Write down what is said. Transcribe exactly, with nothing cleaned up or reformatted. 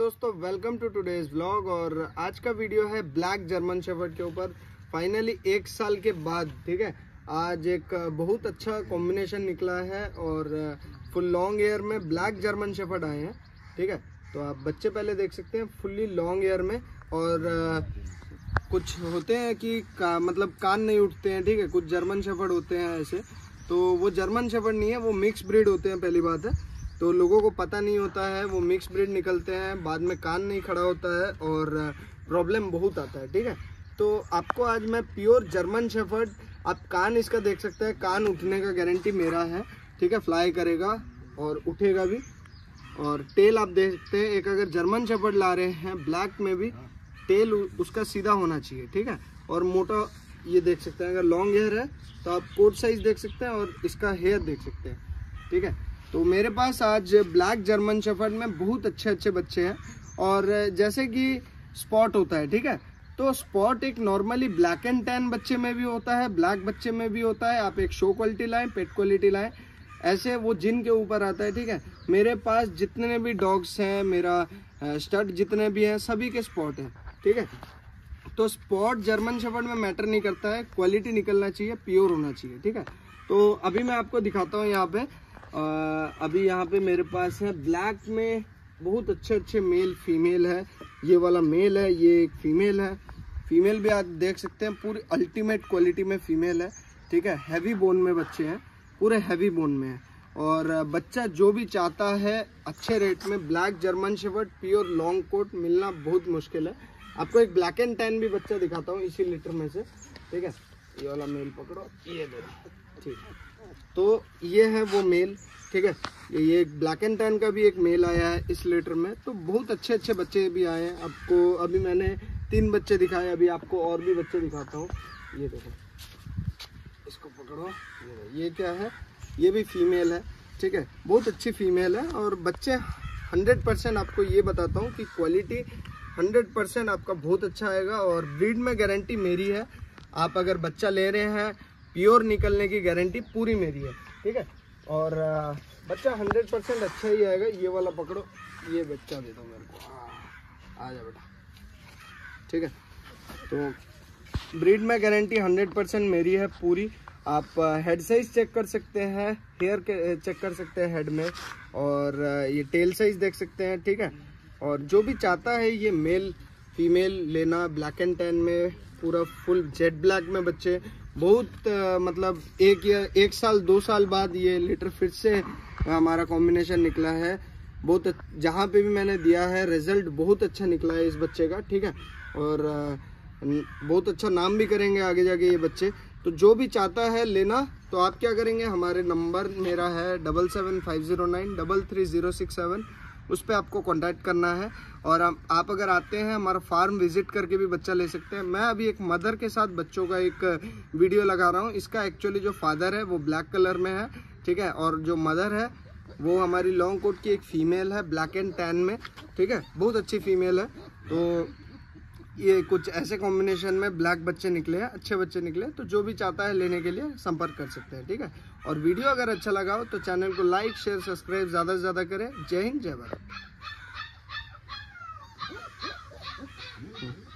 दोस्तों, welcome to today's vlog. और आज का वीडियो है ब्लैक जर्मन शेफर्ड के ऊपर। फाइनली एक साल के बाद, ठीक है, आज एक बहुत अच्छा कॉम्बिनेशन निकला है और फुल लॉन्ग एयर में ब्लैक जर्मन शेफर्ड आए हैं। ठीक है, तो आप बच्चे पहले देख सकते हैं फुल्ली लॉन्ग एयर में। और कुछ होते हैं कि का, मतलब कान नहीं उठते हैं, ठीक है। कुछ जर्मन शेफर्ड होते हैं ऐसे, तो वो जर्मन शेफर्ड नहीं है, वो मिक्स ब्रीड होते हैं। पहली बात है तो लोगों को पता नहीं होता है, वो मिक्स ब्रीड निकलते हैं, बाद में कान नहीं खड़ा होता है और प्रॉब्लम बहुत आता है। ठीक है, तो आपको आज मैं प्योर जर्मन शेफर्ड, आप कान इसका देख सकते हैं, कान उठने का गारंटी मेरा है। ठीक है, फ्लाई करेगा और उठेगा भी। और टेल आप देखते हैं, एक अगर जर्मन शेफर्ड ला रहे हैं ब्लैक में भी, टेल उसका सीधा होना चाहिए। ठीक है, और मोटा ये देख सकते हैं। अगर लॉन्ग हेयर है तो आप कोट साइज देख सकते हैं और इसका हेयर देख सकते हैं। ठीक है, तो मेरे पास आज ब्लैक जर्मन शेफर्ड में बहुत अच्छे अच्छे बच्चे हैं। और जैसे कि स्पॉट होता है, ठीक है, तो स्पॉट एक नॉर्मली ब्लैक एंड टैन बच्चे में भी होता है, ब्लैक बच्चे में भी होता है। आप एक शो क्वालिटी लाएं, पेट क्वालिटी लाएं, ऐसे वो जिन के ऊपर आता है। ठीक है, मेरे पास जितने भी डॉग्स हैं, मेरा स्टड जितने भी हैं, सभी के स्पॉट हैं। ठीक है, तो स्पॉट जर्मन शेफर्ड में मैटर नहीं करता है, क्वालिटी निकलना चाहिए, प्योर होना चाहिए। ठीक है, तो अभी मैं आपको दिखाता हूँ यहाँ पे। आ, अभी यहाँ पे मेरे पास है ब्लैक में बहुत अच्छे अच्छे मेल फीमेल है। ये वाला मेल है, ये एक फीमेल है। फीमेल भी आप देख सकते हैं, पूरी अल्टीमेट क्वालिटी में फीमेल है। ठीक है, हैवी बोन में बच्चे हैं, पूरे हैवी बोन में है। और बच्चा जो भी चाहता है अच्छे रेट में, black German shepherd pure long coat मिलना बहुत मुश्किल है। आपको एक ब्लैक एंड टैन भी बच्चा दिखाता हूँ इसी लीटर में से। ठीक है, ये वाला मेल पकड़ो, ये दो। ठीक है, तो ये है वो मेल। ठीक है, ये एक ब्लैक एंड टैन का भी एक मेल आया है इस लीटर में। तो बहुत अच्छे अच्छे बच्चे भी आए हैं। आपको अभी मैंने तीन बच्चे दिखाए, अभी आपको और भी बच्चे दिखाता हूँ। ये देखो, इसको पकड़ो, ये, ये क्या है, ये भी फीमेल है। ठीक है, बहुत अच्छी फीमेल है। और बच्चे हंड्रेड परसेंट आपको ये बताता हूँ कि क्वालिटी हंड्रेड परसेंट आपका बहुत अच्छा आएगा। और ब्रीड में गारंटी मेरी है। आप अगर बच्चा ले रहे हैं, प्योर निकलने की गारंटी पूरी मेरी है। ठीक है, और बच्चा हंड्रेड परसेंट अच्छा ही आएगा। ये वाला पकड़ो, ये बच्चा दे दो मेरे को, आ जा बेटा। ठीक है, तो ब्रीड में गारंटी हंड्रेड परसेंट मेरी है पूरी। आप हेड साइज चेक कर सकते हैं, हेयर के चेक कर सकते हैं हेड में, और ये टेल साइज देख सकते हैं। ठीक है, और जो भी चाहता है ये मेल फीमेल लेना ब्लैक एंड टैन में, पूरा फुल जेट ब्लैक में बच्चे, बहुत आ, मतलब एक या एक साल दो साल बाद ये लीटर फिर से हमारा कॉम्बिनेशन निकला है। बहुत जहाँ पे भी मैंने दिया है रिजल्ट बहुत अच्छा निकला है इस बच्चे का। ठीक है, और आ, बहुत अच्छा नाम भी करेंगे आगे जाके ये बच्चे। तो जो भी चाहता है लेना, तो आप क्या करेंगे, हमारे नंबर मेरा है double seven five zero nine double three zero six seven, उस पर आपको कांटेक्ट करना है। और आप अगर आते हैं हमारा फार्म विजिट करके भी बच्चा ले सकते हैं। मैं अभी एक मदर के साथ बच्चों का एक वीडियो लगा रहा हूँ। इसका एक्चुअली जो फादर है वो ब्लैक कलर में है। ठीक है, और जो मदर है वो हमारी लॉन्ग कोट की एक फीमेल है ब्लैक एंड टैन में। ठीक है, बहुत अच्छी फीमेल है। तो ये कुछ ऐसे कॉम्बिनेशन में ब्लैक बच्चे निकले हैं, अच्छे बच्चे निकले। तो जो भी चाहता है लेने के लिए संपर्क कर सकते हैं। ठीक है, और वीडियो अगर अच्छा लगा हो तो चैनल को लाइक शेयर सब्सक्राइब ज़्यादा से ज़्यादा करें। जय हिंद, जय भारत।